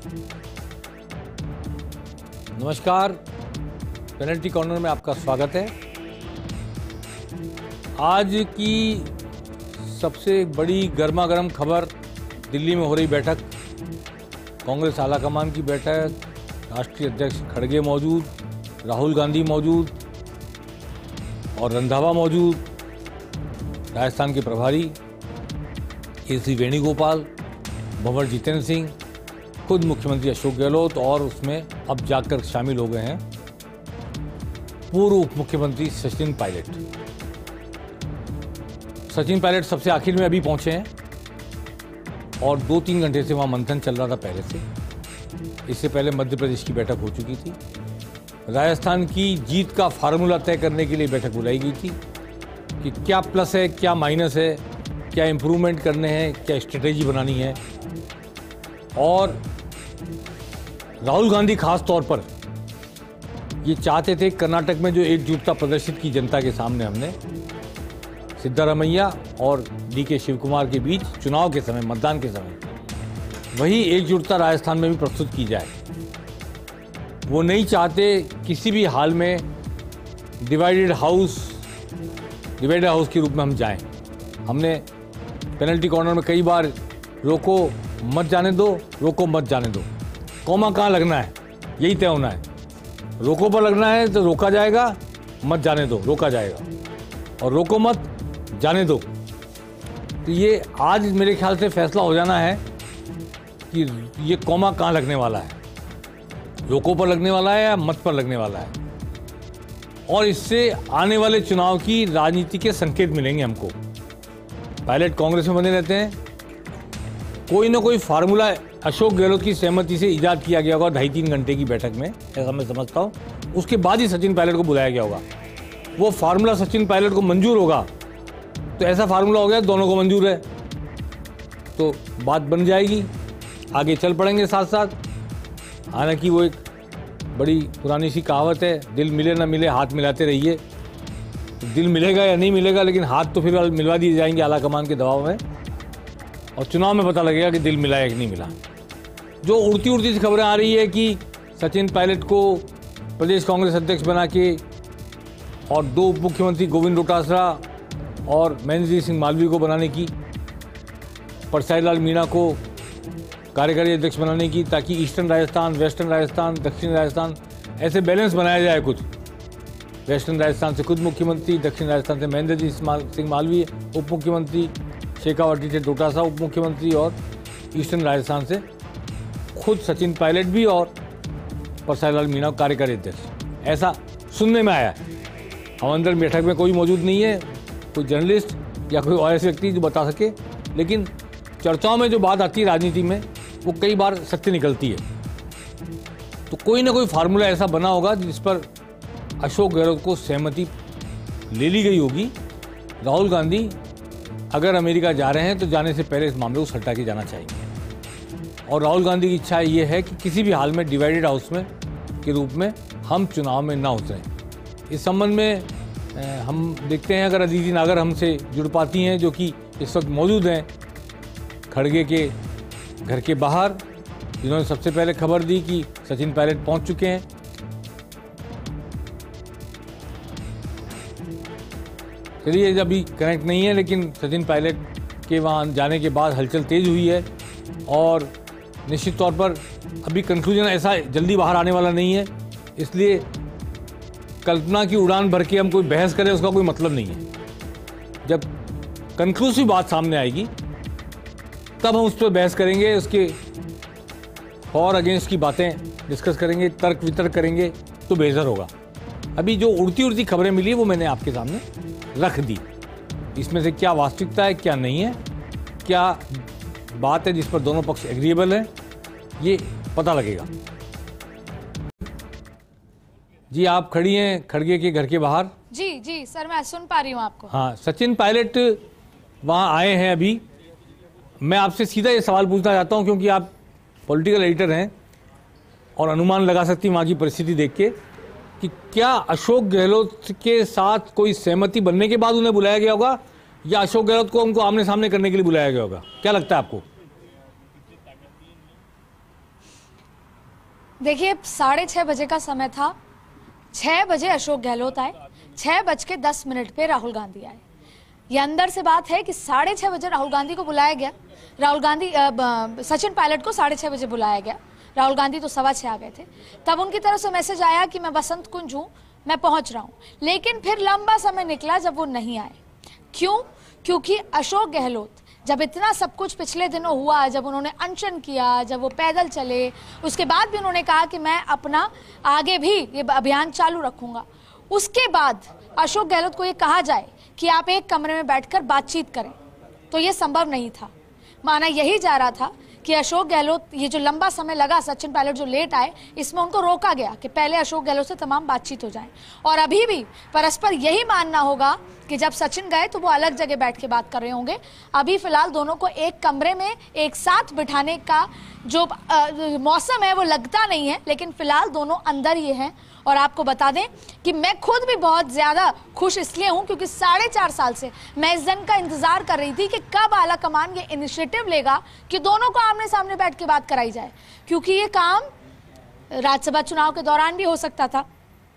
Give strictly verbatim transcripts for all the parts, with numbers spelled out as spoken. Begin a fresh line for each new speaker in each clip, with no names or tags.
नमस्कार, penalty corner में आपका स्वागत है। आज की सबसे बड़ी गर्मा गर्म खबर, दिल्ली में हो रही बैठक, कांग्रेस आलाकमान की बैठक, राष्ट्रीय अध्यक्ष खड़गे मौजूद, राहुल गांधी मौजूद और रंधावा मौजूद, राजस्थान के प्रभारी ए सी वेणुगोपाल, भंवर जितेंद्र सिंह, खुद मुख्यमंत्री अशोक गहलोत और उसमें अब जाकर शामिल हो गए हैं पूर्व उप मुख्यमंत्री सचिन पायलट। सचिन पायलट सबसे आखिर में अभी पहुंचे हैं और दो तीन घंटे से वहां मंथन चल रहा था पहले से। इससे पहले मध्य प्रदेश की बैठक हो चुकी थी। राजस्थान की जीत का फार्मूला तय करने के लिए बैठक बुलाई गई थी कि क्या प्लस है, क्या माइनस है, क्या इम्प्रूवमेंट करने हैं, क्या स्ट्रेटेजी बनानी है। और राहुल गांधी खास तौर पर ये चाहते थे कर्नाटक में जो एकजुटता प्रदर्शित की जनता के सामने हमने, सिद्धारमैया और डी के शिव कुमार के बीच चुनाव के समय, मतदान के समय, वही एकजुटता राजस्थान में भी प्रस्तुत की जाए। वो नहीं चाहते किसी भी हाल में डिवाइडेड हाउस डिवाइडेड हाउस के रूप में हम जाएं। हमने पेनल्टी कॉर्नर में कई बार रोको मत जाने दो, रोको मत जाने दो, कौमा कहाँ लगना है यही तय होना है। रोको पर लगना है तो रोका जाएगा, मत जाने दो रोका जाएगा, और रोको मत जाने दो। तो ये आज मेरे ख्याल से फैसला हो जाना है कि ये कौमा कहाँ लगने वाला है, रोको पर लगने वाला है या मत पर लगने वाला है। और इससे आने वाले चुनाव की राजनीति के संकेत मिलेंगे हमको। पायलट कांग्रेस में बने रहते हैं, कोई ना कोई फार्मूला अशोक गहलोत की सहमति से इजाद किया गया होगा ढाई तीन घंटे की बैठक में, ऐसा मैं समझता हूँ। उसके बाद ही सचिन पायलट को बुलाया गया होगा। वो फार्मूला सचिन पायलट को मंजूर होगा तो ऐसा फार्मूला हो गया दोनों को मंजूर है तो बात बन जाएगी, आगे चल पड़ेंगे साथ साथ। हालांकि वो एक बड़ी पुरानी सी कहावत है, दिल मिले ना मिले हाथ मिलाते रहिए। तो दिल मिलेगा या नहीं मिलेगा, लेकिन हाथ तो फिर मिलवा दिए जाएंगे आलाकमान के दबाव में, और चुनाव में पता लगेगा कि दिल मिला है कि नहीं मिला। जो उड़ती उड़ती सी खबरें आ रही है कि सचिन पायलट को प्रदेश कांग्रेस अध्यक्ष बना के और दो उप मुख्यमंत्री गोविंद डोटासरा और महेंद्र सिंह मालवीय को बनाने की, परसाई लाल मीणा को कार्यकारी अध्यक्ष बनाने की, ताकि ईस्टर्न राजस्थान, वेस्टर्न राजस्थान, दक्षिण राजस्थान ऐसे बैलेंस बनाया जाए कुछ। वेस्टर्न राजस्थान से खुद मुख्यमंत्री, दक्षिण राजस्थान से महेंद्र सिंह मालवीय उप मुख्यमंत्री, शेखावाटी से डोटासरा उप मुख्यमंत्री, और ईस्टर्न राजस्थान से खुद सचिन पायलट भी और परसाई लाल मीणा कार्यकारी अध्यक्ष, ऐसा सुनने में आया है। हम अंदर बैठक में कोई मौजूद नहीं है, कोई जर्नलिस्ट या कोई और ऐसे व्यक्ति जो बता सके, लेकिन चर्चाओं में जो बात आती है राजनीति में वो कई बार सत्य निकलती है। तो कोई ना कोई फार्मूला ऐसा बना होगा जिस पर अशोक गहलोत को सहमति ले ली गई होगी। राहुल गांधी अगर अमेरिका जा रहे हैं तो जाने से पहले इस मामले को सल्टा के जाना चाहिए, और राहुल गांधी की इच्छा ये है कि किसी भी हाल में डिवाइडेड हाउस में के रूप में हम चुनाव में ना उतरें। इस संबंध में हम देखते हैं, अगर अदिति नागर हमसे जुड़ पाती हैं, जो कि इस वक्त मौजूद हैं खड़गे के घर के बाहर, जिन्होंने सबसे पहले खबर दी कि सचिन पायलट पहुंच चुके हैं। चलिए, अभी कनेक्ट नहीं है, लेकिन सचिन पायलट के वहाँ जाने के बाद हलचल तेज हुई है, और निश्चित तौर पर अभी कंक्लूजन ऐसा जल्दी बाहर आने वाला नहीं है। इसलिए कल्पना की उड़ान भर के हम कोई बहस करें उसका कोई मतलब नहीं है। जब कंक्लूसिव बात सामने आएगी तब हम उस पर बहस करेंगे, उसके फॉर अगेंस्ट की बातें डिस्कस करेंगे, तर्क वितर्क करेंगे, तो बेहतर होगा। अभी जो उड़ती उड़ती खबरें मिली वो मैंने आपके सामने रख दी। इसमें से क्या वास्तविकता है, क्या नहीं है, क्या बात है जिस पर दोनों पक्ष एग्रीएबल हैं, ये पता लगेगा। जी, आप खड़ी हैं खड़गे के घर के बाहर।
जी जी सर, मैं सुन पा रही हूँ आपको।
हाँ, सचिन पायलट वहाँ आए हैं अभी। मैं आपसे सीधा ये सवाल पूछना चाहता हूँ, क्योंकि आप पॉलिटिकल एडिटर हैं और अनुमान लगा सकती हैं वहाँ की परिस्थिति देख के, कि क्या अशोक गहलोत के साथ कोई सहमति बनने के बाद उन्हें बुलाया गया होगा, या अशोक गहलोत को उनको आमने सामने करने के लिए बुलाया गया होगा? क्या लगता है आपको?
देखिए, साढ़े छह बजे का समय था। छह बजे अशोक गहलोत आए, छह बज के दस मिनट पे राहुल गांधी आए। ये अंदर से बात है कि साढ़े छह बजे राहुल गांधी को बुलाया गया। राहुल गांधी सचिन पायलट को साढ़े छह बजे बुलाया गया। राहुल गांधी तो सवा छह आ गए थे। तब उनकी तरफ से मैसेज आया कि मैं बसंत कुंज हूँ, मैं पहुंच रहा हूँ। लेकिन फिर लंबा समय निकला जब वो नहीं आए। क्यों? क्योंकि अशोक गहलोत जब इतना सब कुछ पिछले दिनों हुआ, जब उन्होंने अनशन किया, जब वो पैदल चले, उसके बाद भी उन्होंने कहा कि मैं अपना आगे भी ये अभियान चालू रखूंगा। उसके बाद अशोक गहलोत को ये कहा जाए कि आप एक कमरे में बैठकर बातचीत करें, तो ये संभव नहीं था। माना यही जा रहा था कि अशोक गहलोत, ये जो लंबा समय लगा, सचिन पायलट जो लेट आए, इसमें उनको रोका गया कि पहले अशोक गहलोत से तमाम बातचीत हो जाए। और अभी भी परस्पर यही मानना होगा कि जब सचिन गए तो वो अलग जगह बैठ के बात कर रहे होंगे। अभी फिलहाल दोनों को एक कमरे में एक साथ बिठाने का जो मौसम है वो लगता नहीं है, लेकिन फिलहाल दोनों अंदर ही हैं। और आपको बता दें कि मैं खुद भी बहुत ज़्यादा खुश इसलिए हूं क्योंकि साढ़े चार साल से मैं इस दिन का इंतज़ार कर रही थी कि कब आला कमान ये इनिशिएटिव लेगा कि दोनों को आमने सामने बैठ के बात कराई जाए, क्योंकि ये काम राज्यसभा चुनाव के दौरान भी हो सकता था।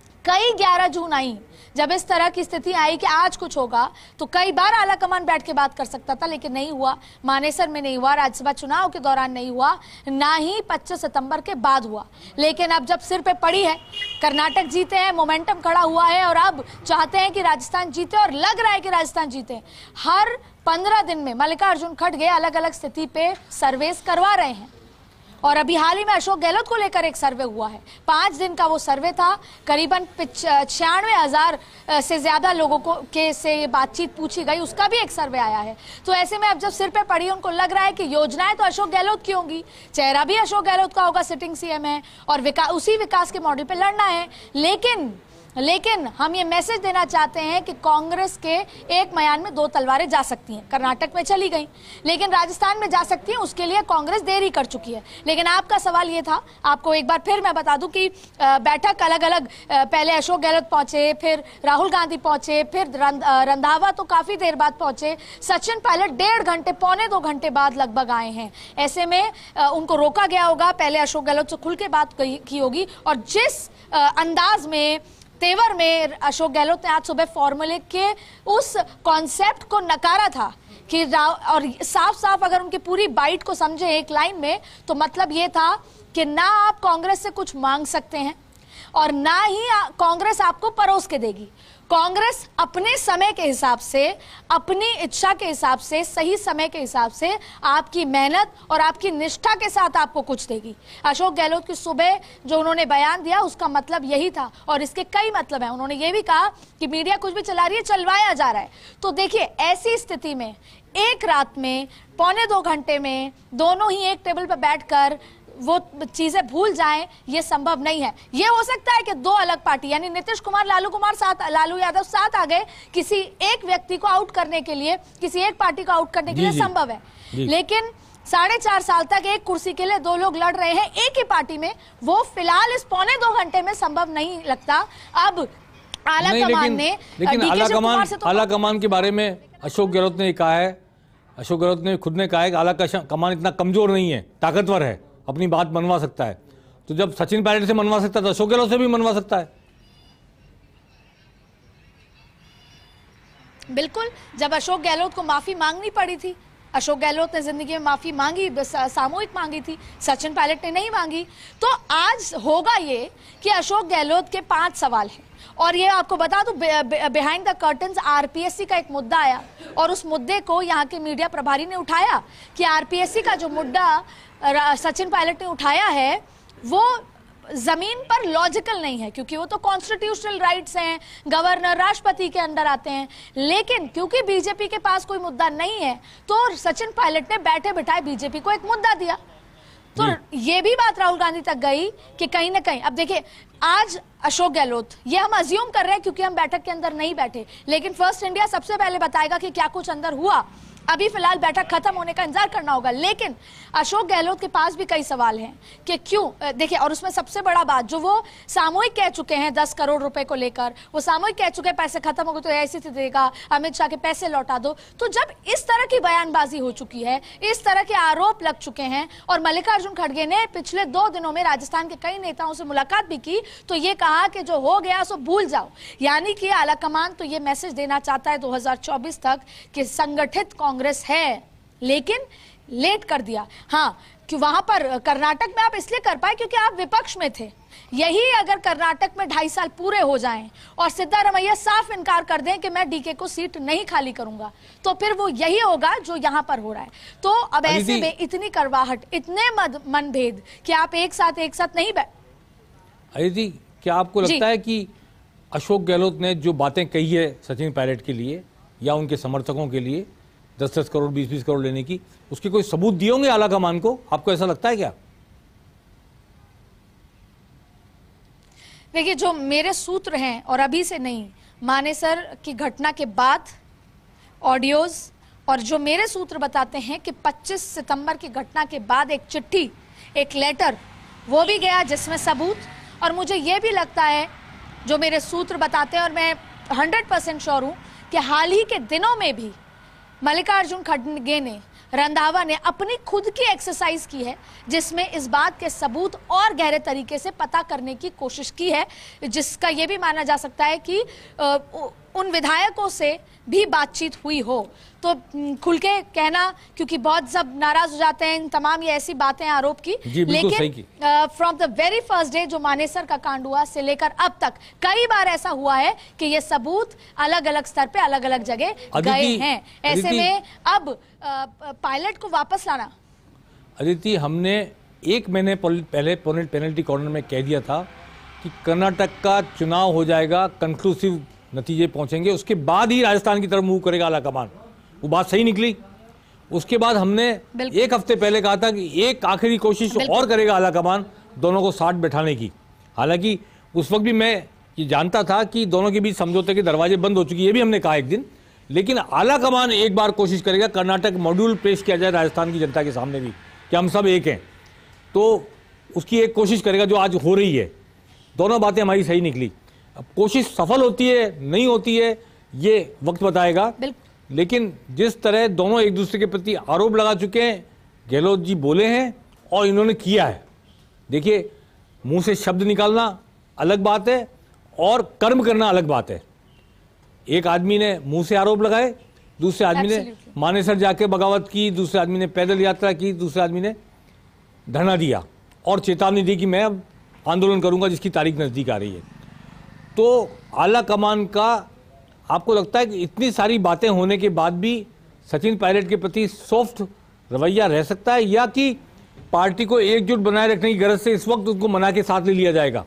कई ग्यारह जून आई, जब इस तरह की स्थिति आई कि आज कुछ होगा, तो कई बार आला कमान बैठ के बात कर सकता था, लेकिन नहीं हुआ। मानेसर में नहीं हुआ, राज्यसभा चुनाव के दौरान नहीं हुआ, ना ही पच्चीस सितंबर के बाद हुआ। लेकिन अब जब सिर पे पड़ी है, कर्नाटक जीते हैं, मोमेंटम खड़ा हुआ है और अब चाहते हैं कि राजस्थान जीते, और लग रहा है कि राजस्थान जीते। हर पंद्रह दिन में मल्लिकार्जुन खड़गे अलग अलग स्थिति पे सर्वेस करवा रहे हैं। और अभी हाल ही में अशोक गहलोत को लेकर एक सर्वे हुआ है। पाँच दिन का वो सर्वे था। करीबन छियानवे हजार से ज्यादा लोगों को के से ये बातचीत पूछी गई, उसका भी एक सर्वे आया है। तो ऐसे में अब जब सिर पे पड़ी, उनको लग रहा है कि योजनाएं तो अशोक गहलोत की होंगी, चेहरा भी अशोक गहलोत का होगा, सिटिंग सीएम है, और विकास, उसी विकास के मॉडल पे लड़ना है। लेकिन लेकिन हम ये मैसेज देना चाहते हैं कि कांग्रेस के एक म्यान में दो तलवारें जा सकती हैं। कर्नाटक में चली गई, लेकिन राजस्थान में जा सकती हैं, उसके लिए कांग्रेस देरी कर चुकी है। लेकिन आपका सवाल ये था, आपको एक बार फिर मैं बता दूं कि बैठक अलग अलग, पहले अशोक गहलोत पहुंचे, फिर राहुल गांधी पहुंचे, फिर रंधावा तो काफी देर बाद पहुंचे, सचिन पायलट डेढ़ घंटे पौने दो घंटे बाद लगभग आए हैं। ऐसे में उनको रोका गया होगा, पहले अशोक गहलोत से खुल के बात की होगी। और जिस अंदाज में, तेवर में अशोक गहलोत ने आज सुबह फॉर्मूले के उस कॉन्सेप्ट को नकारा था कि और साफ साफ अगर उनकी पूरी बाइट को समझे एक लाइन में, तो मतलब ये था कि ना आप कांग्रेस से कुछ मांग सकते हैं और ना ही कांग्रेस आपको परोस के देगी। कांग्रेस अपने समय के हिसाब से, अपनी इच्छा के हिसाब से, सही समय के हिसाब से आपकी मेहनत और आपकी निष्ठा के साथ आपको कुछ देगी। अशोक गहलोत की सुबह जो उन्होंने बयान दिया, उसका मतलब यही था, और इसके कई मतलब हैं। उन्होंने ये भी कहा कि मीडिया कुछ भी चला रही है, चलवाया जा रहा है। तो देखिए, ऐसी स्थिति में एक रात में, पौने दो घंटे में दोनों ही एक टेबल पर बैठकर वो चीजें भूल जाएं, ये संभव नहीं है। ये हो सकता है कि दो अलग पार्टी, यानी नीतीश कुमार, लालू कुमार साथ, लालू यादव साथ आ गए किसी एक व्यक्ति को आउट करने के लिए, किसी एक पार्टी को आउट करने के लिए, संभव है। लेकिन साढ़े चार साल तक एक कुर्सी के लिए दो लोग लड़ रहे हैं एक ही पार्टी में, वो फिलहाल इस पौने दो घंटे में संभव नहीं लगता। अब आला कमान ने,
लेकिन आला कमान, आला कमान के बारे में अशोक गहलोत ने कहा है, अशोक गहलोत ने खुद ने कहा है कि आला कमान इतना कमजोर नहीं है, ताकतवर है, अपनी बात मनवा सकता है। तो जब सचिन पायलट से मनवा सकता है तो अशोक गहलोत से भी मनवा सकता है।
बिल्कुल, जब अशोक गहलोत को माफी मांगनी पड़ी थी, अशोक गहलोत ने जिंदगी में माफी मांगी, सामूहिक मांगी थी, सचिन पायलट ने नहीं मांगी। तो आज होगा ये कि अशोक गहलोत के पांच सवाल हैं, और ये आपको बता दूं, बिहाइंड द कर्टन्स आरपीएससी का एक मुद्दा आया, और उस मुद्दे को यहाँ के मीडिया प्रभारी ने उठाया कि आरपीएससी का जो मुद्दा सचिन पायलट ने उठाया है वो जमीन पर लॉजिकल नहीं है, क्योंकि वो तो कॉन्स्टिट्यूशनल राइट्स हैं, गवर्नर राष्ट्रपति के अंडर आते हैं। लेकिन क्योंकि बीजेपी के पास कोई मुद्दा नहीं है, तो सचिन पायलट ने बैठे बिठाए बीजेपी को एक मुद्दा दिया। तो ये भी बात राहुल गांधी तक गई कि कहीं ना कहीं, अब देखिए, आज अशोक गहलोत, ये हम अज्यूम कर रहे हैं क्योंकि हम बैठक के अंदर नहीं बैठे, लेकिन फर्स्ट इंडिया सबसे पहले बताएगा कि क्या कुछ अंदर हुआ। अभी फिलहाल बैठक खत्म होने का इंतजार करना होगा। लेकिन अशोक गहलोत के पास भी कई सवाल हैं कि क्यों, देखिए, और उसमें सबसे बड़ा बात जो वो सामूहिक कह चुके हैं दस करोड़ रुपए को लेकर, वो सामूहिक कह चुके हैं पैसे खत्म हो गए तो ऐसी स्थिति देगा, अमित शाह के पैसे लौटा दो। तो जब इस तरह की बयानबाजी हो चुकी है, इस तरह के आरोप लग चुके हैं, और मल्लिकार्जुन खड़गे ने पिछले दो दिनों में राजस्थान के कई नेताओं से मुलाकात भी की, तो ये कहा कि जो हो गया सो भूल जाओ। यानी कि आलाकमान तो ये मैसेज देना चाहता है दो हज़ार चौबीस तक कि संगठित कांग्रेस है, लेकिन लेट कर दिया। हाँ, कि वहां पर कर्नाटक में आप इसलिए कर पाए क्योंकि आप विपक्ष में थे। यही अगर कर्नाटक में ढाई साल पूरे हो जाएं और सिद्धारमैया साफ इनकार कर दें कि मैं डीके को सीट नहीं खाली करूंगा, तो फिर वो यही होगा जो यहां पर हो रहा है। तो अब ऐसे में इतनी करवाहट, इतने मनभेद कि आप एक साथ एक साथ नहीं बैठ।
अदिति, क्या आपको लगता है कि अशोक गहलोत ने जो बातें कही है सचिन पायलट के लिए या उनके समर्थकों के लिए दस दस करोड़ बीस बीस करोड़ लेने की, उसके कोई सबूत दिए होंगे आलाकमान को? आपको ऐसा लगता है क्या?
देखिए, जो मेरे सूत्र हैं, और अभी से नहीं, मानेसर की घटना के बाद ऑडियोज, और जो मेरे सूत्र बताते हैं कि पच्चीस सितंबर की घटना के बाद एक चिट्ठी, एक लेटर वो भी गया जिसमें सबूत। और मुझे ये भी लगता है, जो मेरे सूत्र बताते हैं, और मैं हंड्रेड परसेंट श्योर हूं कि हाल ही के दिनों में भी मल्लिकार्जुन खड़गे ने, रंधावा ने अपनी खुद की एक्सरसाइज की है, जिसमें इस बात के सबूत और गहरे तरीके से पता करने की कोशिश की है, जिसका यह भी माना जा सकता है कि उन विधायकों से भी बातचीत हुई हो। तो खुल के कहना, क्योंकि बहुत सब नाराज हो जाते हैं इन तमाम ये ऐसी बातें आरोप की, लेकिन from the very first day जो मानेसर का कांड हुआ से लेकर अब तक कई बार ऐसा हुआ है कि ये सबूत अलग अलग स्तर पे अलग अलग जगह गए हैं। ऐसे में अब पायलट को वापस लाना।
अदिति, हमने एक महीने पहले पेनल्टी कॉर्नर में कह दिया था कि कर्नाटक का चुनाव हो जाएगा, कंक्लूसिव नतीजे पहुंचेंगे, उसके बाद ही राजस्थान की तरफ मूव करेगा आलाकमान। वो बात सही निकली। उसके बाद हमने एक हफ्ते पहले कहा था कि एक आखिरी कोशिश और करेगा आलाकमान दोनों को साथ बैठाने की। हालांकि उस वक्त भी मैं ये जानता था कि दोनों के बीच समझौते के दरवाजे बंद हो चुके, ये भी हमने कहा एक दिन, लेकिन आलाकमान एक बार कोशिश करेगा, कर्नाटक मॉड्यूल पेश किया जाए राजस्थान की जनता के सामने भी कि हम सब एक हैं, तो उसकी एक कोशिश करेगा जो आज हो रही है। दोनों बातें हमारी सही निकली। अब कोशिश सफल होती है नहीं होती है ये वक्त बताएगा, लेकिन जिस तरह दोनों एक दूसरे के प्रति आरोप लगा चुके हैं, गहलोत जी बोले हैं और इन्होंने किया है। देखिए, मुंह से शब्द निकालना अलग बात है और कर्म करना अलग बात है। एक आदमी ने मुंह से आरोप लगाए, दूसरे आदमी ने मानेसर जाके बगावत की, दूसरे आदमी ने पैदल यात्रा की, दूसरे आदमी ने धरना दिया और चेतावनी दी कि मैं अब आंदोलन करूंगा जिसकी तारीख नजदीक आ रही है। तो आला कमान का आपको लगता है कि इतनी सारी बातें होने के बाद भी सचिन पायलट के प्रति सॉफ्ट रवैया रह सकता है, या कि पार्टी को एकजुट बनाए रखने की गरज से इस वक्त उसको मना के साथ ले लिया जाएगा?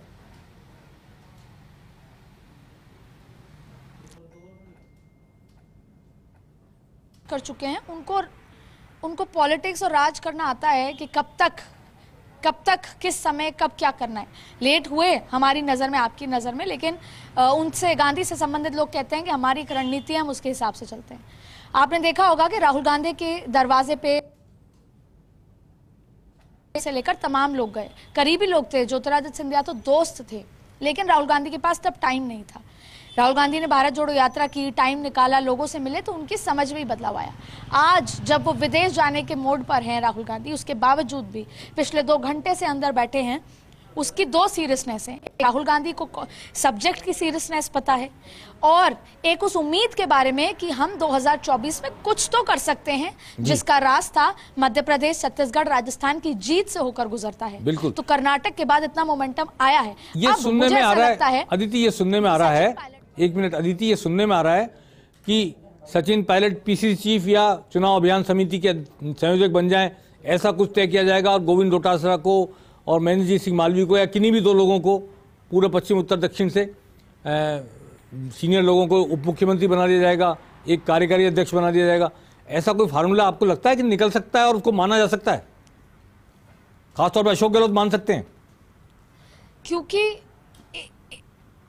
कर चुके हैं, उनको उनको पॉलिटिक्स और राज करना आता है कि कब तक कब तक किस समय कब क्या करना है। लेट हुए हमारी नज़र में, आपकी नज़र में, लेकिन उनसे, गांधी से संबंधित लोग कहते हैं कि हमारी एक रणनीति है, हम उसके हिसाब से चलते हैं। आपने देखा होगा कि राहुल गांधी के दरवाजे पे से लेकर तमाम लोग गए, करीबी लोग थे। ज्योतिरादित्य सिंधिया तो दोस्त थे, लेकिन राहुल गांधी के पास तब टाइम नहीं था। राहुल गांधी ने भारत जोड़ो यात्रा की, टाइम निकाला, लोगों से मिले, तो उनकी समझ में ही बदलाव आया। आज जब वो विदेश जाने के मोड पर हैं राहुल गांधी, उसके बावजूद भी पिछले दो घंटे से अंदर बैठे हैं, उसकी दो सीरियसनेस है। राहुल गांधी को सब्जेक्ट की सीरियसनेस पता है, और एक उस उम्मीद के बारे में कि हम दो हज़ार चौबीस में कुछ तो कर सकते हैं, जिसका रास्ता मध्य प्रदेश, छत्तीसगढ़, राजस्थान की जीत से होकर गुजरता है।
बिल्कुल।
तो कर्नाटक के बाद इतना मोमेंटम आया है।
ये सुनने में आ रहा है अदिति, ये सुनने में आ रहा है एक मिनट अदिति, ये सुनने में आ रहा है कि सचिन पायलट पीसीसी चीफ या चुनाव अभियान समिति के संयोजक बन जाएं, ऐसा कुछ तय किया जाएगा, और गोविंद डोटासरा को और महेंद्रजीत सिंह मालवीय को या किन्हीं भी दो लोगों को पूरे पश्चिम उत्तर दक्षिण से ए, सीनियर लोगों को उप मुख्यमंत्री बना दिया जाएगा, एक कार्यकारी अध्यक्ष बना दिया जाएगा। ऐसा कोई फार्मूला आपको लगता है कि निकल सकता है और उसको माना जा सकता है? खासतौर पर अशोक गहलोत मान सकते हैं?
क्योंकि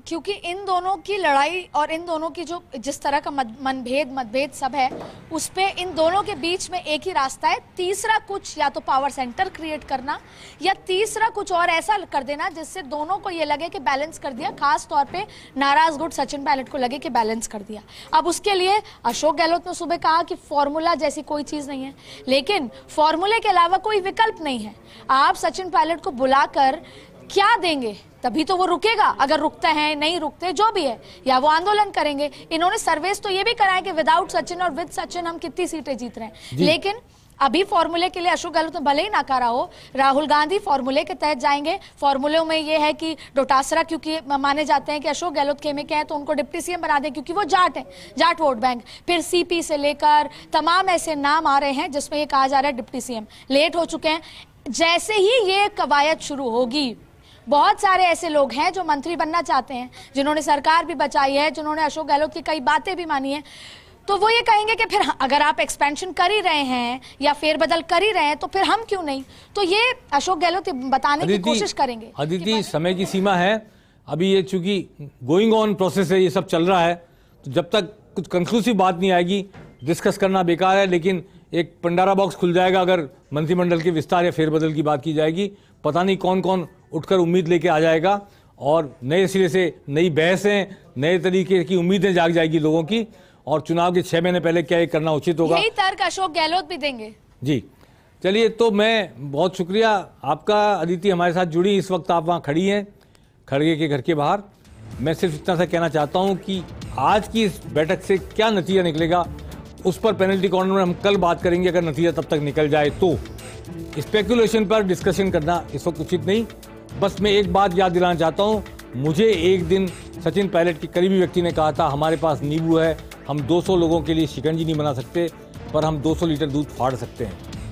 क्योंकि इन दोनों की लड़ाई और इन दोनों की जो जिस तरह का मनभेद मतभेद सब है, उस पे इन दोनों के बीच में एक ही रास्ता है, तीसरा कुछ या तो पावर सेंटर क्रिएट करना या तीसरा कुछ और ऐसा कर देना जिससे दोनों को ये लगे कि बैलेंस कर दिया, खास तौर पे नाराज गुट सचिन पायलट को लगे कि बैलेंस कर दिया। अब उसके लिए अशोक गहलोत ने सुबह कहा कि फॉर्मूला जैसी कोई चीज नहीं है, लेकिन फॉर्मूले के अलावा कोई विकल्प नहीं है। आप सचिन पायलट को बुलाकर क्या देंगे? तभी तो वो रुकेगा। अगर रुकते हैं, नहीं रुकते, जो भी है, या वो आंदोलन करेंगे। इन्होंने सर्वेस तो ये भी कराया कि विदाउट सचिन और विद सचिन हम कितनी सीटें जीत रहे हैं, लेकिन अभी फॉर्मूले के लिए अशोक गहलोत ने भले ही नकारा हो, राहुल गांधी फॉर्मूले के तहत जाएंगे। फॉर्मूले में ये है कि डोटासरा क्योंकि माने जाते हैं कि अशोक गहलोत खेमे के हैं, तो उनको डिप्टी सीएम बना दें क्योंकि वो जाट है, जाट वोट बैंक। फिर सीपी से लेकर तमाम ऐसे नाम आ रहे हैं जिसमें ये कहा जा रहा है डिप्टी सीएम। लेट हो चुके हैं। जैसे ही ये कवायद शुरू होगी, बहुत सारे ऐसे लोग हैं जो मंत्री बनना चाहते हैं, जिन्होंने सरकार भी बचाई है, जिन्होंने अशोक गहलोत की कई बातें भी मानी है, तो वो ये कहेंगे कि फिर अगर आप एक्सपेंशन कर ही रहे हैं या फेरबदल कर ही रहे हैं तो फिर हम क्यों नहीं। तो ये अशोक गहलोत बताने की कोशिश करेंगे।
अदिति, समय की सीमा है, अभी ये चूंकि गोइंग ऑन प्रोसेस है, ये सब चल रहा है, तो जब तक कुछ कंक्लूसिव बात नहीं आएगी डिस्कस करना बेकार है। लेकिन एक पंडारा बॉक्स खुल जाएगा अगर मंत्रिमंडल के विस्तार या फेरबदल की बात की जाएगी। पता नहीं कौन कौन उठकर उम्मीद लेके आ जाएगा और नए सिरे से नई बहसें, नए तरीके की उम्मीदें जाग जाएगी लोगों की, और चुनाव के छह महीने पहले क्या ये करना उचित होगा।
यही तर्क अशोक गहलोत भी देंगे।
जी चलिए, तो मैं बहुत शुक्रिया आपका अदिति, हमारे साथ जुड़ी। इस वक्त आप वहाँ खड़ी हैं खड़गे के घर के बाहर। मैं सिर्फ इतना सा कहना चाहता हूँ कि आज की इस बैठक से क्या नतीजा निकलेगा उस पर पेनल्टी कॉर्नर में हम कल बात करेंगे, अगर नतीजा तब तक निकल जाए तो। स्पेकुलेशन पर डिस्कशन करना इस वक्त उचित नहीं। बस मैं एक बात याद दिलाना चाहता हूँ, मुझे एक दिन सचिन पायलट के करीबी व्यक्ति ने कहा था, हमारे पास नींबू है, हम दो सौ लोगों के लिए शिकंजी नहीं बना सकते, पर हम दो सौ लीटर दूध फाड़ सकते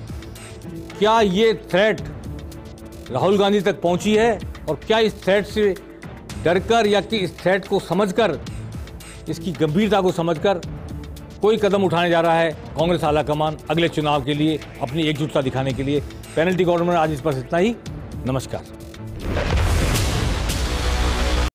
हैं। क्या ये थ्रेट राहुल गांधी तक पहुंची है, और क्या इस थ्रेट से डरकर या कि इस थ्रेट को समझकर, इसकी गंभीरता को समझकर कोई कदम उठाने जा रहा है कांग्रेस आलाकमान अगले चुनाव के लिए अपनी एकजुटता दिखाने के लिए? पेनल्टी कॉर्नर में आज इस पर इतना ही। नमस्कार।